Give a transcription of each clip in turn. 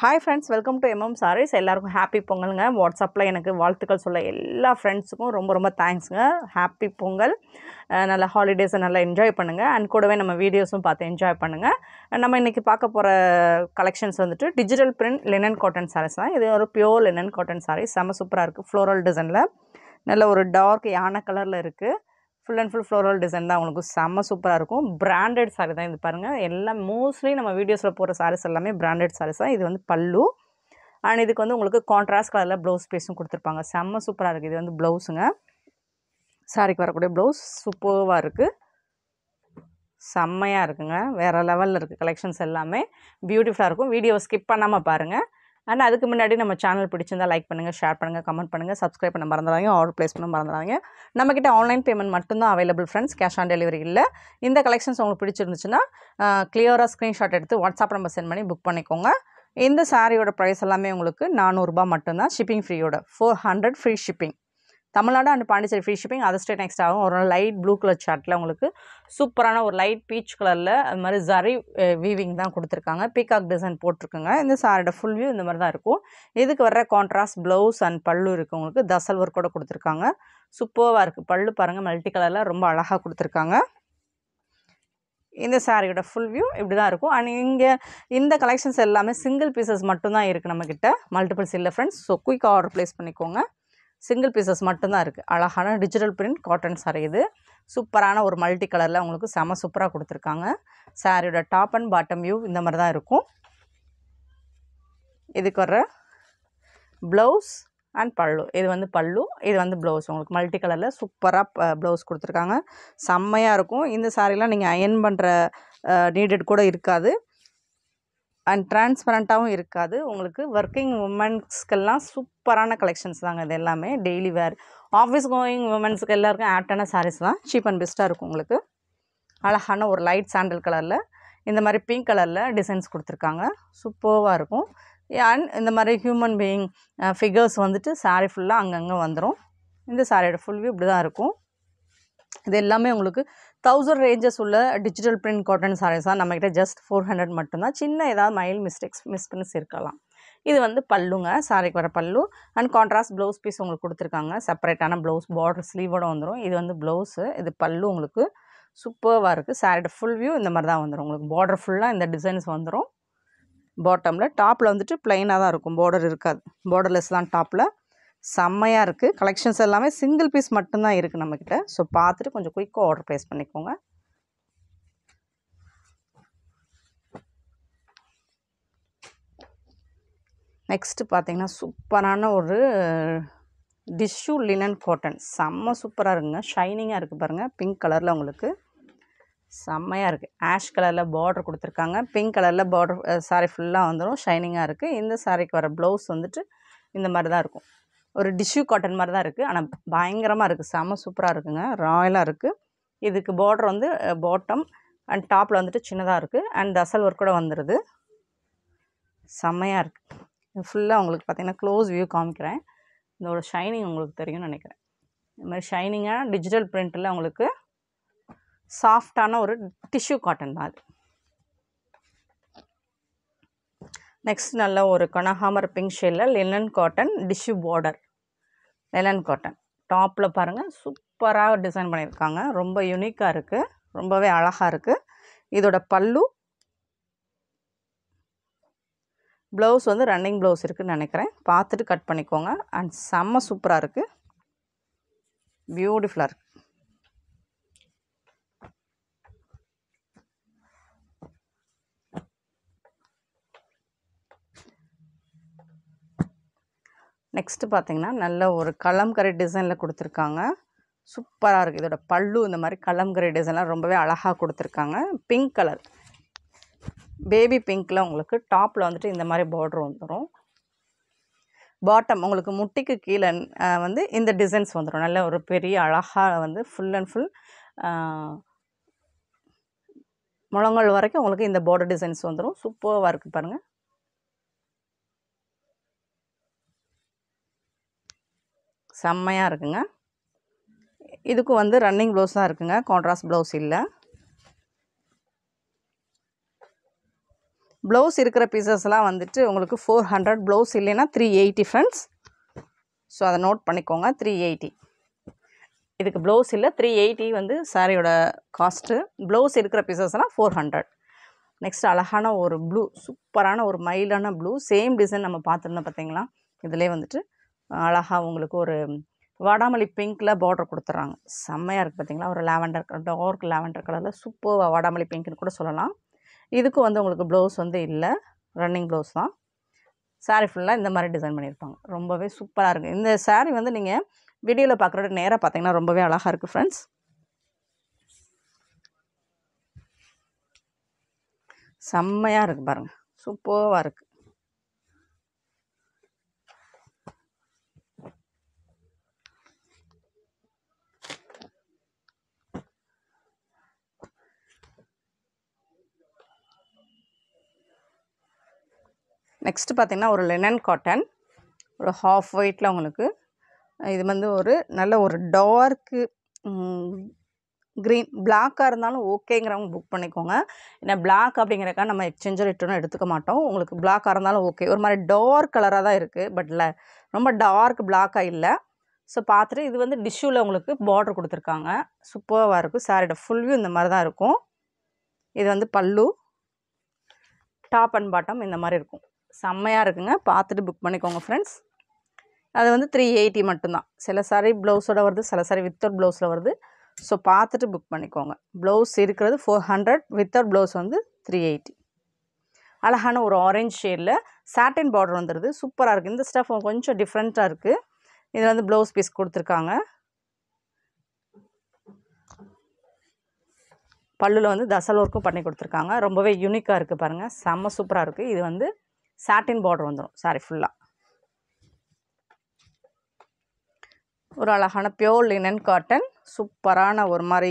Hi friends, welcome to Sarees. எல்லாருக்கும் happy பொங்கல்ங்க. வாட்ஸ்அப்பில் எனக்கு வாழ்த்துக்கள் சொல்ல எல்லா ஃப்ரெண்ட்ஸுக்கும் ரொம்ப தேங்க்ஸுங்க. ஹாப்பி பொங்கல். நல்ல ஹாலிடேஸை நல்லா என்ஜாய் பண்ணுங்கள். அண்ட் கூடவே நம்ம வீடியோஸும் பார்த்து என்ஜாய் பண்ணுங்கள். நம்ம இன்றைக்கி பார்க்க போகிற கலெக்ஷன்ஸ் வந்துட்டு digital print linen cotton saris தான். இது ஒரு பியோர் லினன் காட்டன் சாரீஸ். செம்ம சூப்பராக இருக்குது. ஃப்ளோரல் டிசைனில் நல்ல ஒரு டார்க் யானை கலரில் இருக்குது. Full and full floral design தான். உங்களுக்கு செம்ம சூப்பராக இருக்கும். பிராண்டட் சாரீ தான் இது பாருங்கள். எல்லாம் மோஸ்ட்லி நம்ம வீடியோஸில் போகிற சாரீஸ் எல்லாமே பிராண்டட் சாரீஸ் தான். இது வந்து பல்லு அண்ட் இதுக்கு வந்து உங்களுக்கு கான்ட்ராஸ்ட் கலரில் ப்ளவுஸ் பீஸும் கொடுத்துருப்பாங்க. செம்ம சூப்பராக இருக்குது. இது வந்து ப்ளவுஸுங்க. சாரிக்கு வரக்கூடிய ப்ளவுஸ் சூப்பராக இருக்குது. செம்மையாக இருக்குங்க. வேறு லெவலில் இருக்குது. கலெக்ஷன்ஸ் எல்லாமே பியூட்டிஃபுல்லாக இருக்கும். வீடியோ ஸ்கிப் பண்ணாமல் பாருங்கள். அண்ட் அதுக்கு முன்னாடி நம்ம சேனல் பிடிச்சிருந்தால் லைக் பண்ணுங்கள், ஷேர் பண்ணுங்கள், கமெண்ட் பண்ணுங்கள், சப்ஸ்கிரைப் பண்ண மறந்துடாதீங்க, ஆர்டர் ப்ளேஸ் பண்ண மறந்துடாதீங்க. நம்மக்கிட்ட ஆன்லைன் பேமெண்ட் மட்டும்தான் available friends. Cash on delivery இல்லை. இந்த கலெக்ஷன்ஸ் உங்களுக்கு பிடிச்சிருந்துச்சுன்னா கிளியராக ஸ்க்ரீன்ஷாட் எடுத்து வாட்ஸ்அப் நம்பர் சென்ட் பண்ணி புக் பண்ணிக்கோங்க. இந்த சாரியோட ப்ரைஸ் எல்லாமே உங்களுக்கு 400 ரூபாய் மட்டும்தான். ஷிப்பிங் ஃப்ரீயோட 400 free shipping. Tamil Nadu and Pondicherry free shipping. Other state next ஆகும். ஒரு லைட் ப்ளூ கலர் சார்ட்டில் உங்களுக்கு சூப்பரான ஒரு லைட் பீச் கலரில் அது மாதிரி ஜரி வீவிங் தான் கொடுத்துருக்காங்க. பீகாக் டிசைன் போட்டிருக்குங்க. இந்த சாரியோட ஃபுல் வியூ இந்த மாதிரி தான் இருக்கும். இதுக்கு வர்ற கான்ட்ராஸ்ட் ப்ளவுஸ் அண்ட் பல்லு இருக்குது. உங்களுக்கு தசல் ஒர்க் கூட கொடுத்துருக்காங்க. சூப்பராக இருக்குது. பல்லு பாருங்கள், மல்டி கலரில் ரொம்ப அழகாக கொடுத்துருக்காங்க. இந்த சாரியோட ஃபுல் வியூ இப்படி தான் இருக்கும். அண்ட் இங்கே இந்த கலெக்ஷன்ஸ் எல்லாமே சிங்கிள் பீசஸ் மட்டும்தான் இருக்குது நம்மக்கிட்ட. மல்டிபிள்ஸ் இல்லை friends. So quick order place பண்ணிக்கோங்க. சிங்கிள் பீசஸ் மட்டும்தான் இருக்குது. அழகான டிஜிட்டல் பிரிண்ட் காட்டன் சாரி. இது சூப்பரான ஒரு மல்டி கலரில் உங்களுக்கு செம சூப்பராக கொடுத்துருக்காங்க. சாரியோட டாப் அண்ட் பாட்டம் வியூ இந்த மாதிரி தான் இருக்கும். இதுக்கு வர்ற ப்ளவுஸ் அண்ட் பல்லு. இது வந்து பல்லு, இது வந்து ப்ளவுஸ். உங்களுக்கு மல்டி கலரில் சூப்பராக ப்ளவுஸ் கொடுத்துருக்காங்க. செம்மையாக இருக்கும். இந்த சாரீலாம் நீங்கள் அயர்ன் பண்ணுற நீடட் கூட இருக்காது. அண்ட் டிரான்ஸ்பரண்ட்டாகவும் இருக்காது. உங்களுக்கு ஒர்க்கிங் உமன்ஸ்க்கெல்லாம் சூப்பரான கலெக்ஷன்ஸ் தாங்க. இது எல்லாமே டெய்லி வேர், ஆஃபீஸ் கோயிங் உமன்ஸுக்கு எல்லாருக்கும் ஆப்டான சாரீஸ் தான். சீப் அண்ட் பெஸ்ட்டாக இருக்கும். உங்களுக்கு அழகான ஒரு லைட் சாண்டல் கலரில் இந்த மாதிரி பிங்க் கலரில் டிசைன்ஸ் கொடுத்துருக்காங்க. சூப்பராக இருக்கும். அண்ட் இந்த மாதிரி ஹியூமன் பீயிங் ஃபிகர்ஸ் வந்துட்டு சாரீ ஃபுல்லாக அங்கங்கே வந்துடும். இந்த சாரியோட ஃபுல் வியூ இப்படி தான் இருக்கும். இது எல்லாமே உங்களுக்கு 1000 ரேஞ்சஸ் உள்ள டிஜிட்டல் பிரிண்ட் காட்டன் சாரீஸ் தான். நம்மக்கிட்ட ஜஸ்ட் 400 மட்டும்தான். சின்ன ஏதாவது மைல்ட் மிஸ்பின்ஸ் இருக்கலாம். இது வந்து பல்லுங்க. சாரிக்கு வர பல்லு அண்ட் கான்ட்ராஸ்ட் ப்ளவுஸ் பீஸ் உங்களுக்கு கொடுத்துருக்காங்க. செப்பரேட்டான ப்ளவுஸ் பார்டர் ஸ்லீவோடு வந்துடும். இது வந்து ப்ளவுஸு, இது பல்லு. உங்களுக்கு சூப்பராக இருக்குது. சாரியோட ஃபுல் வியூ இந்த மாதிரி தான் வந்துடும். உங்களுக்கு பார்டர் ஃபுல்லாக இந்த டிசைன்ஸ் வந்துடும். பாட்டமில் டாப்பில் வந்துட்டு ப்ளைனாக தான் இருக்கும். பார்டர் இருக்காது. பார்டர்லெஸ் தான் டாப்பில். செம்மையாக இருக்குது. கலெக்ஷன்ஸ் எல்லாமே சிங்கிள் பீஸ் மட்டும்தான் இருக்குது நம்மக்கிட்ட. ஸோ பார்த்துட்டு கொஞ்சம் குயிக்காக ஆர்டர் ப்ளேஸ் பண்ணிக்கோங்க. நெக்ஸ்ட்டு பார்த்தீங்கன்னா சூப்பரான ஒரு டிஷ்யூ லினன் காட்டன். செம்ம சூப்பராக இருக்குங்க. ஷைனிங்காக இருக்குது பாருங்கள். பிங்க் கலரில் உங்களுக்கு செம்மையாக இருக்குது. ஆஷ் கலரில் பார்டர் கொடுத்துருக்காங்க. பிங்க் கலரில் பார்டர் சாரீ ஃபுல்லாக வந்துடும். ஷைனிங்காக இருக்குது. இந்த சாரீக்கு வர ப்ளவுஸ் வந்துட்டு இந்த மாதிரி தான் இருக்கும். ஒரு டிஷ்யூ காட்டன் மாதிரி தான் இருக்குது. ஆனால் பயங்கரமாக இருக்குது. செம்ம சூப்பராக இருக்குங்க. ராயலாக இருக்குது. இதுக்கு பார்டர் வந்து பாட்டம் அண்ட் டாப்பில் வந்துட்டு சின்னதாக இருக்குது. அண்ட் தசல் ஒர்க் கூட வந்துடுது. செம்மையாக இருக்குது. ஃபுல்லாக உங்களுக்கு பார்த்திங்கன்னா க்ளோஸ் வியூ காமிக்கிறேன். இதோட ஷைனிங் உங்களுக்கு தெரியும்னு நினைக்கிறேன். இந்த மாதிரி ஷைனிங்காக டிஜிட்டல் பிரிண்ட்டில் உங்களுக்கு சாஃப்டான ஒரு டிஷ்யூ காட்டன் தான் அது. நெக்ஸ்ட் நல்ல ஒரு கனகாமர் பிங்க் ஷேடில் linen cotton tissue border. Linen cotton டாப்பில் பாருங்கள் சூப்பராக டிசைன் பண்ணியிருக்காங்க. ரொம்ப யூனிக்காக இருக்குது. ரொம்பவே அழகாக இருக்குது. இதோட பல்லு, ப்ளவுஸ் வந்து ரன்னிங் ப்ளவுஸ் இருக்குதுன்னு நினைக்கிறேன். பார்த்துட்டு கட் பண்ணிக்கோங்க. அண்ட் செம்ம சூப்பராக இருக்குது. பியூட்டிஃபுல்லாக இருக்குது. நெக்ஸ்ட்டு பார்த்தீங்கன்னா நல்ல ஒரு கலம்கரி டிசைனில் கொடுத்துருக்காங்க. சூப்பராக இருக்குது. இதோட பல்லு இந்த மாதிரி கலம்கரி டிசைன்லாம் ரொம்பவே அழகாக கொடுத்துருக்காங்க. பிங்க் கலர், பேபி பிங்க்கில் உங்களுக்கு டாப்பில் வந்துட்டு இந்த மாதிரி பார்டர் வந்துடும். பாட்டம் உங்களுக்கு முட்டிக்கு கீழே வந்து இந்த டிசைன்ஸ் வந்துடும். நல்ல ஒரு பெரிய அழகாக வந்து ஃபுல் அண்ட் ஃபுல் முழங்கால் வரைக்கும் உங்களுக்கு இந்த பார்டர் டிசைன்ஸ் வந்துடும். சூப்பராக இருக்குது பாருங்கள். செம்மையாக இருக்குங்க. இதுக்கும் வந்து ரன்னிங் ப்ளவுஸ் தான் இருக்குங்க. கான்ட்ராஸ்ட் ப்ளவுஸ் இல்லை. ப்ளவுஸ் இருக்கிற பீசஸ்லாம் வந்துட்டு உங்களுக்கு 400, ப்ளவுஸ் இல்லைன்னா 380 ஃப்ரெண்ட்ஸ். ஸோ அதை நோட் பண்ணிக்கோங்க. 380 இதுக்கு ப்ளவுஸ் இல்லை, 380 வந்து சாரியோட காஸ்ட்டு. ப்ளவுஸ் இருக்கிற பீசஸ்லாம் 400. நெக்ஸ்ட் அழகான ஒரு ப்ளூ, சூப்பரான ஒரு மைல்டான ப்ளூ, சேம் டிசைன் நம்ம பார்த்துருந்தோம் பார்த்தீங்களா. இதிலே வந்துட்டு அழகாக உங்களுக்கு ஒரு வாடாமல்லி பிங்க்கில் பார்டர் கொடுத்துட்றாங்க. செம்மையாக இருக்குது பார்த்தீங்களா. ஒரு லாவெண்டர், டார்க் லாவெண்டர் கலரில் சூப்பர் வாடாமல்லி பிங்க்னு கூட சொல்லலாம். இதுக்கும் வந்து உங்களுக்கு ப்ளவுஸ் வந்து இல்லை, ரன்னிங் ப்ளவுஸ் தான். சாரீ ஃபுல்லாக இந்த மாதிரி டிசைன் பண்ணியிருப்பாங்க. ரொம்பவே சூப்பராக இருக்குது. இந்த சாரீ வந்து நீங்கள் வீடியோவில் பார்க்குறோட நேராக பார்த்தீங்கன்னா ரொம்பவே அழகாக இருக்குது ஃப்ரெண்ட்ஸ். செம்மையாக இருக்குது பாருங்கள், சூப்பராக இருக்குது. நெக்ஸ்ட்டு பார்த்திங்கன்னா ஒரு லினன் காட்டன், ஒரு ஹாஃப் ஒயிட்டில் உங்களுக்கு இது வந்து ஒரு நல்ல ஒரு டார்க்கு க்ரீன், பிளாக்காக இருந்தாலும் ஓகேங்கிறவங்க புக் பண்ணிக்கோங்க. ஏன்னா பிளாக் அப்படிங்கிறக்கா நம்ம எக்ஸ்சேஞ்சர் ரிட்டர்னும் எடுத்துக்க மாட்டோம். உங்களுக்கு பிளாக்காக இருந்தாலும் ஓகே. ஒரு மாதிரி டார்க் கலராக தான் இருக்குது, பட் ரொம்ப டார்க் பிளாக்காக இல்லை. ஸோ பார்த்துட்டு இது வந்து டிஷ்யூவில் உங்களுக்கு பார்டர் கொடுத்துருக்காங்க. சூப்பராக இருக்கும். சாரியோட ஃபுல் வியூ இந்த மாதிரி தான் இருக்கும். இது வந்து பல்லு, டாப் அண்ட் பாட்டம் இந்த மாதிரி இருக்கும். செம்மையாக இருக்குங்க. பார்த்துட்டு புக் பண்ணிக்கோங்க ஃப்ரெண்ட்ஸ். அது வந்து 380 மட்டும்தான். சில சாரி ப்ளவுஸோட வருது, சில சாரி வித்தவுட் ப்ளவுஸில் வருது. ஸோ பார்த்துட்டு புக் பண்ணிக்கோங்க. ப்ளவுஸ் இருக்கிறது 400, வித்தவுட் ப்ளவுஸ் வந்து 380. அழகான ஒரு ஆரஞ்ச் ஷேடில் சாட்டின் பார்டர் வந்துடுது. சூப்பராக இருக்குது. இந்த ஸ்டஃப் கொஞ்சம் டிஃப்ரெண்ட்டாக இருக்குது. இதில் வந்து ப்ளவுஸ் பீஸ் கொடுத்துருக்காங்க. பல்லுவில் வந்து தசல் ஒர்க்கும் பண்ணி கொடுத்துருக்காங்க. ரொம்பவே யூனிக்காக இருக்குது பாருங்கள், செம்ம சூப்பராக இருக்குது. இது வந்து சாட்டின் பார்டர் வந்துடும் சாரி ஃபுல்லாக. ஒரு அழகான பியோர் லினன் காட்டன், சூப்பரான ஒரு மாதிரி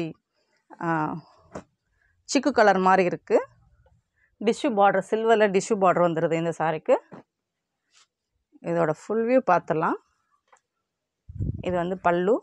சிக்கு கலர் மாதிரி இருக்குது. டிஷ்யூ பார்டர், சில்வரில் டிஷ்யூ பார்டர் வந்துடுது இந்த சாரிக்கு. இதோட ஃபுல் வியூ பார்த்துடலாம். இது வந்து பல்லு,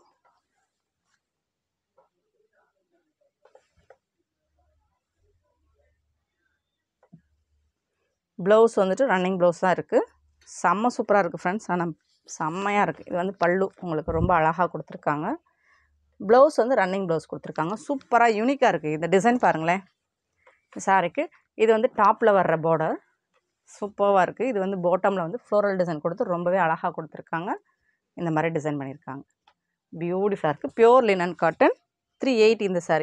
ப்ளவுஸ் வந்துட்டு ரன்னிங் ப்ளவுஸ் தான் இருக்குது. செம்ம சூப்பராக இருக்குது ஃப்ரெண்ட்ஸ். ஆனால் செம்மையாக இருக்குது. இது வந்து பல்லு உங்களுக்கு ரொம்ப அழகாக கொடுத்துருக்காங்க. ப்ளவுஸ் வந்து ரன்னிங் ப்ளவுஸ் கொடுத்துருக்காங்க. சூப்பராக யூனிக்காக இருக்குது. இந்த டிசைன் பாருங்களேன் சாரிக்கு. இது வந்து டாப்பில் வர்ற பார்டர் சூப்பராக இருக்குது. இது வந்து பாட்டமில் வந்து ஃப்ளோரல் டிசைன் கொடுத்து ரொம்பவே அழகாக கொடுத்துருக்காங்க. இந்த மாதிரி டிசைன் பண்ணியிருக்காங்க. பியூட்டிஃபுல்லாக இருக்குது. பியோர் லினன் காட்டன், 380 இந்த சாரி.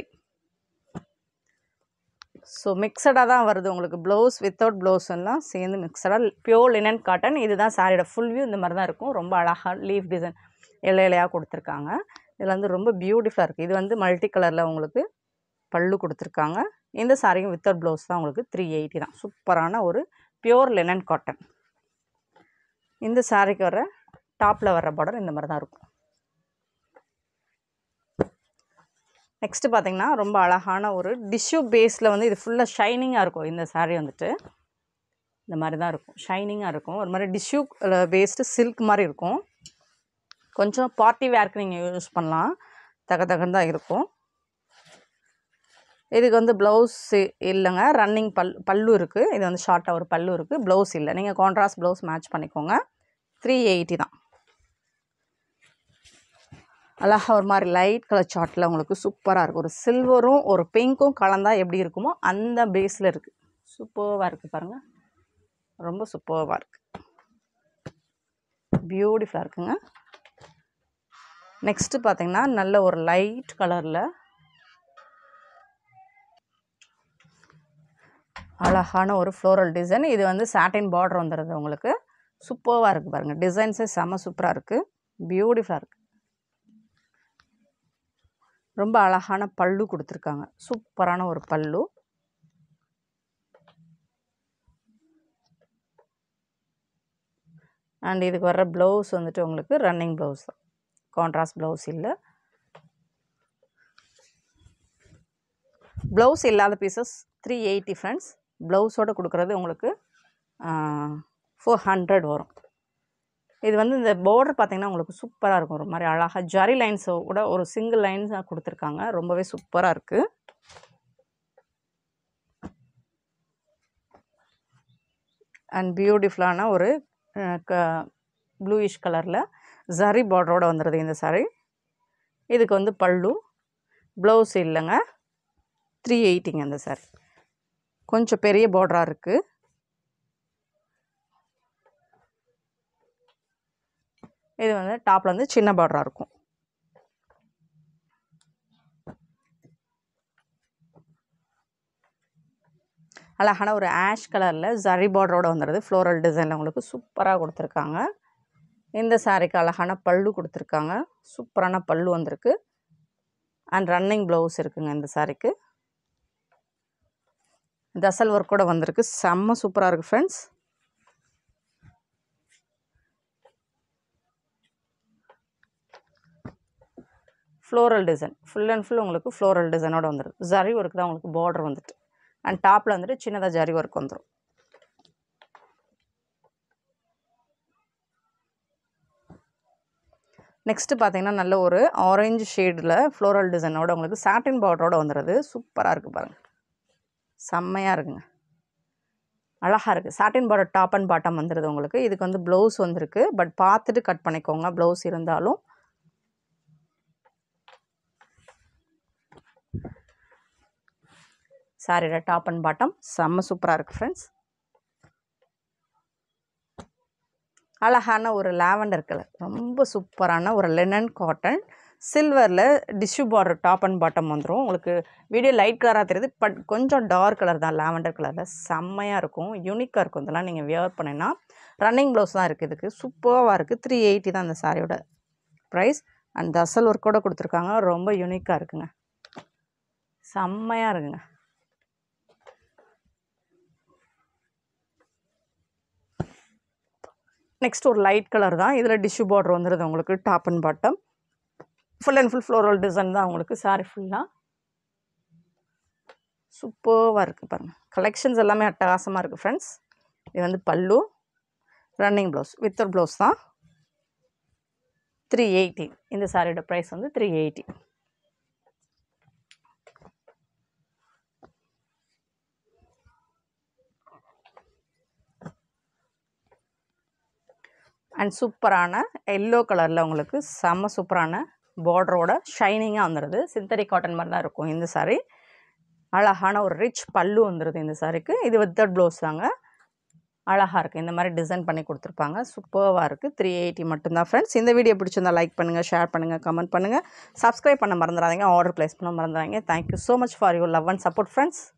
ஸோ மிக்சடாக தான் வருது உங்களுக்கு. ப்ளவுஸ் வித்தவுட் ப்ளவுஸ் எல்லாம் சேர்ந்து மிக்சடாக பியோர் லினன் காட்டன். இதுதான் சாரியோட ஃபுல் வியூ. இந்த மாதிரி தான் இருக்கும். ரொம்ப அழகாக லீஃப் டிசைன் இலையாக கொடுத்துருக்காங்க. இதில் வந்து ரொம்ப பியூட்டிஃபுல்லாக இருக்குது. இது வந்து மல்டி கலரில் உங்களுக்கு பல்லு கொடுத்துருக்காங்க. இந்த சாரியும் வித்தவுட் ப்ளவுஸ் தான் உங்களுக்கு 380 தான். சூப்பரான ஒரு பியோர் லினன் காட்டன். இந்த சாரிக்கு வர டாப்பில் வர்ற பார்டர் இந்த மாதிரி தான் இருக்கும். நெக்ஸ்ட்டு பார்த்திங்கன்னா ரொம்ப அழகான ஒரு டிஷ்யூ பேஸில் வந்து இது ஃபுல்லாக ஷைனிங்காக இருக்கும். இந்த சாரீ வந்துட்டு இந்த மாதிரி தான் இருக்கும். ஷைனிங்காக இருக்கும். ஒரு மாதிரி டிஷ்யூ பேஸ்டு சில்க் மாதிரி இருக்கும். கொஞ்சம் பார்ட்டி வேர்க்கு நீங்கள் யூஸ் பண்ணலாம். தகன்னு தான் இருக்கும். இதுக்கு வந்து ப்ளவுஸ் இல்லைங்க, ரன்னிங் பல்லு இருக்குது. இது வந்து ஷார்ட்டாக ஒரு பல்லு இருக்குது, ப்ளவுஸ் இல்லை. நீங்கள் கான்ட்ராஸ்ட் ப்ளவுஸ் மேட்ச் பண்ணிக்கோங்க. 380 தான். அழகாக ஒரு மாதிரி லைட் கலர் சார்ட்டில் உங்களுக்கு சூப்பராக இருக்கும். ஒரு சில்வரும் ஒரு பிங்க்கும் கலந்தால் எப்படி இருக்குமோ அந்த பேஸில் இருக்குது. சூப்பராக இருக்குது பாருங்கள், ரொம்ப சூப்பராக இருக்குது. பியூட்டிஃபுல்லாக இருக்குங்க. நெக்ஸ்ட்டு பார்த்திங்கன்னா நல்ல ஒரு லைட் கலரில் அழகான ஒரு ஃப்ளோரல் டிசைன். இது வந்து சாட்டின் பார்டர் வந்துடுது உங்களுக்கு. சூப்பராக இருக்குது பாருங்கள். டிசைன்ஸே செம்ம சூப்பராக இருக்குது. பியூட்டிஃபுல்லாக இருக்குது. ரொம்ப அழகான பல்லு கொடுத்துருக்காங்க. சூப்பரான ஒரு பல்லு. அண்ட் இதுக்கு வர்ற ப்ளவுஸ் வந்துட்டு உங்களுக்கு ரன்னிங் ப்ளவுஸ் தான், கான்ட்ராஸ்ட் ப்ளவுஸ் இல்லை. ப்ளவுஸ் இல்லாத பீசஸ் 380 ஃப்ரெண்ட்ஸ். ப்ளவுஸோடு கொடுக்குறது உங்களுக்கு 400 வரும். இது வந்து இந்த பார்டர் பார்த்திங்கன்னா உங்களுக்கு சூப்பராக இருக்கும். ஒரு மாதிரி அழகாக ஜரி லைன்ஸோட ஒரு சிங்கிள் லைன்ஸாக கொடுத்துருக்காங்க. ரொம்பவே சூப்பராக இருக்குது. அண்ட் பியூட்டிஃபுல்லான ஒரு ப்ளூயிஷ் கலரில் ஜரி பார்டரோடு வந்துடுது இந்த சாரீ. இதுக்கு வந்து பல்லு, ப்ளவுஸ் இல்லைங்க. 380ங்க இந்த சாரீ. கொஞ்சம் பெரிய பார்டராக இருக்குது. இது வந்து டாப்பில் வந்து சின்ன பார்டராக இருக்கும். அழகான ஒரு ஆஷ் கலரில் ஜரி பார்டரோடு வந்துடுது. ஃப்ளோரல் டிசைனில் உங்களுக்கு சூப்பராக கொடுத்துருக்காங்க. இந்த சாரீக்கு அழகான பல்லு கொடுத்துருக்காங்க. சூப்பரான பல்லு வந்திருக்கு. அண்ட் ரன்னிங் ப்ளவுஸ் இருக்குங்க இந்த சாரீக்கு. தசல் ஒர்க்கோடு வந்திருக்கு. செம்ம சூப்பராக இருக்குது friends. Floral design full and full உங்களுக்கு ஃப்ளோரல் டிசைனோடு வந்துடும். ஜரி ஒர்க் தான் உங்களுக்கு பார்டர் வந்துட்டு. அண்ட் டாப்பில் வந்துட்டு சின்னதாக ஜரி ஒர்க் வந்துடும். நெக்ஸ்ட்டு பார்த்தீங்கன்னா நல்ல ஒரு ஆரஞ்சு ஷேடில் ஃப்ளோரல் டிசைனோட உங்களுக்கு சாட்டின் பார்டரோடு வந்துடுது. சூப்பராக இருக்குது பாருங்கள். செம்மையாக இருக்குங்க. அழகாக இருக்குது. Satin border top and bottom வந்துடுது உங்களுக்கு. இதுக்கு வந்து ப்ளவுஸ் வந்திருக்கு. பட் பார்த்துட்டு கட் பண்ணிக்கோங்க ப்ளவுஸ் இருந்தாலும். சாரியோட டாப் அண்ட் பாட்டம் செம்ம சூப்பராக இருக்குது ஃப்ரெண்ட்ஸ். அழகான ஒரு லாவெண்டர் கலர், ரொம்ப சூப்பரான ஒரு லினன் காட்டன் சில்வரில் tissue border top and bottom வந்துடும். உங்களுக்கு வீடியோ லைட் கலராக தெரியுது, பட் கொஞ்சம் டார்க் கலர் தான். லாவெண்டர் கலரில் செம்மையாக இருக்கும், யூனிக்காக இருக்கும். இதெல்லாம் நீங்கள் வியர் பண்ணினா ரன்னிங் ப்ளவுஸ் தான் இருக்குது. இதுக்கு சூப்பராக இருக்குது. 380 தான் அந்த சாரியோட ப்ரைஸ். அண்ட் தசல் ஒர்க்கோடு கொடுத்துருக்காங்க. ரொம்ப யூனிக்காக இருக்குங்க, செம்மையாக இருக்குங்க. நெக்ஸ்ட் ஒரு லைட் கலர் தான். இதில் டிஷ்யூ பார்டர் வந்துடுது உங்களுக்கு. Top and bottom full and full floral design தான் உங்களுக்கு. சாரி ஃபுல்லாக சூப்பராக இருக்குது பாருங்கள். கலெக்ஷன்ஸ் எல்லாமே அட்டகாசமாக இருக்குது ஃப்ரெண்ட்ஸ். இது வந்து பல்லு, ரன்னிங் ப்ளவுஸ் வித் ஒரு ப்ளவுஸ் தான். 380. இந்த சாரியோட ப்ரைஸ் வந்து 380. அண்ட் சூப்பரான எல்லோ கலரில் உங்களுக்கு செம்ம சூப்பரான பார்டரோட ஷைனிங்காக வந்துடுது. சிந்தட்டிக் காட்டன் மாதிரி தான் இருக்கும் இந்த சாரீ. அழகான ஒரு ரிச் பல்லு வந்துடுது இந்த சாரீக்கு. இது வித் ப்ளவுஸ் தாங்க. அழகாக இருக்குது. இந்த மாதிரி டிசைன் பண்ணி கொடுத்துருப்பாங்க. சூப்பராக இருக்குது. 380 மட்டும்தான் ஃப்ரெண்ட்ஸ். இந்த வீடியோ பிடிச்சிருந்தா லைக் பண்ணுங்கள், ஷேர் பண்ணுங்கள், கமெண்ட் பண்ணுங்கள், சப்ஸ்கிரைப் பண்ண மறந்துடாதீங்க, ஆர்டர் ப்ளேஸ் பண்ண மறந்துடாதீங்க. Thank you so much for your love and support friends.